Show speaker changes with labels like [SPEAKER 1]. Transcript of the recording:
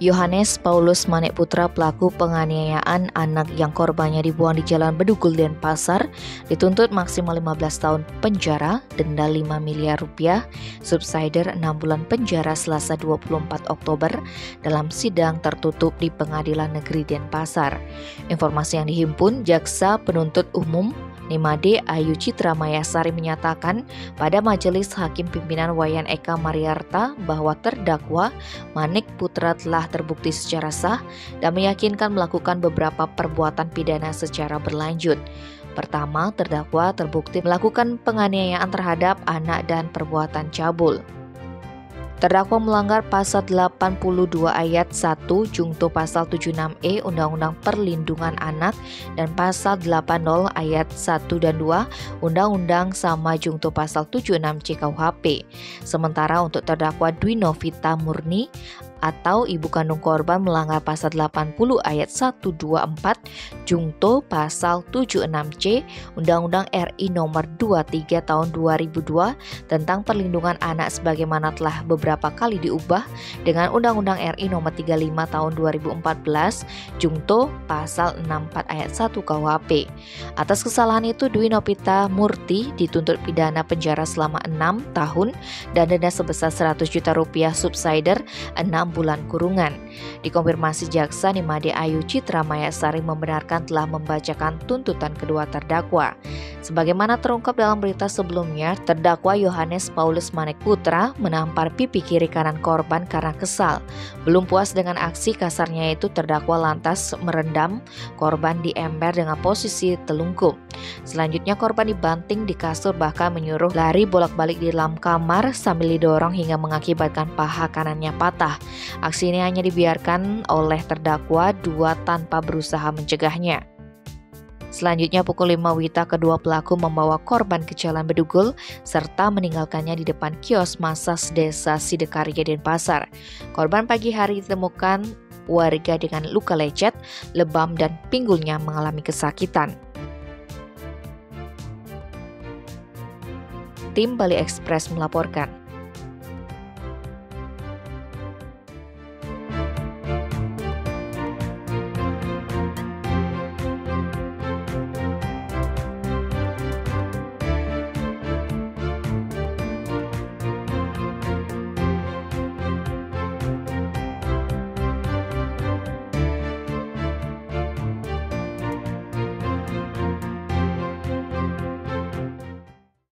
[SPEAKER 1] Yohanes Paulus Manik Putra, pelaku penganiayaan anak yang korbannya dibuang di Jalan Bedugul, Denpasar, dituntut maksimal 15 tahun penjara, denda 5 miliar rupiah, subsidiar 6 bulan penjara Selasa 24 Oktober dalam sidang tertutup di Pengadilan Negeri Denpasar. Informasi yang dihimpun Jaksa Penuntut Umum Nimade Ayu Citra Mayasari menyatakan pada Majelis Hakim Pimpinan Wayan Eka Mariarta bahwa terdakwa Manik Putra telah terbukti secara sah dan meyakinkan melakukan beberapa perbuatan pidana secara berlanjut. Pertama, terdakwa terbukti melakukan penganiayaan terhadap anak dan perbuatan cabul. Terdakwa melanggar pasal 82 ayat 1 Jungto pasal 76E Undang-Undang Perlindungan Anak dan pasal 80 ayat 1 dan 2 Undang-Undang Sama Jungto pasal 76C KUHP. Sementara untuk terdakwa Dwi Novita Murni atau ibu kandung korban melanggar pasal 80 ayat 124 Jungto pasal 76C Undang-Undang RI nomor 23 tahun 2002 tentang perlindungan anak sebagaimana telah beberapa kali diubah dengan Undang-Undang RI nomor 35 tahun 2014 Jungto pasal 64 ayat 1 KUHP. Atas kesalahan itu Dwi Novita Murti dituntut pidana penjara selama 6 tahun dan denda sebesar 100 juta rupiah subsidiar 6 bulan kurungan. Dikonfirmasi Jaksa, Nimade Ayu Citra Mayasari membenarkan telah membacakan tuntutan kedua terdakwa. Sebagaimana terungkap dalam berita sebelumnya, terdakwa Yohanes Paulus Manik Putra menampar pipi kiri kanan korban karena kesal. Belum puas dengan aksi kasarnya itu, terdakwa lantas merendam korban di ember dengan posisi telungkup. Selanjutnya korban dibanting di kasur bahkan menyuruh lari bolak-balik di dalam kamar sambil didorong hingga mengakibatkan paha kanannya patah. Aksi ini hanya dibiarkan oleh terdakwa dua tanpa berusaha mencegahnya. Selanjutnya pukul 5 WITA kedua pelaku membawa korban ke Jalan Bedugul serta meninggalkannya di depan kios Masas Desa Sidekarya Denpasar. Korban pagi hari ditemukan warga dengan luka lecet, lebam dan pinggulnya mengalami kesakitan. Tim Bali Express melaporkan.